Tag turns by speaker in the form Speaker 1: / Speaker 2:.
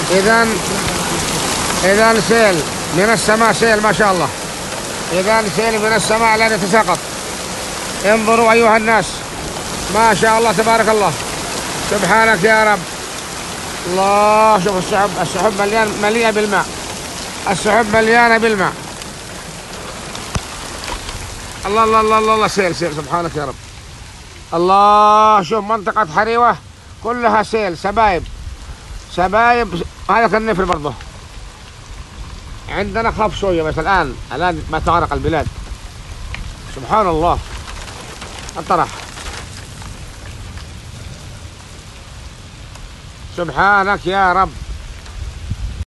Speaker 1: إذا سيل من السماء، سيل ما شاء الله. إذا سيل من السماء لا يتساقط. انظروا أيها الناس، ما شاء الله تبارك الله، سبحانك يا رب. الله، شوف السحب مليئة بالماء، السحب مليانة بالماء. الله الله الله الله، سيل سبحانك يا رب. الله، شوف منطقة حريوة كلها سيل، سبايب. هذا كان نفر برضه. عندنا خف شوية بس الآن ما تغرق البلاد. سبحان الله، الطرح. سبحانك يا رب.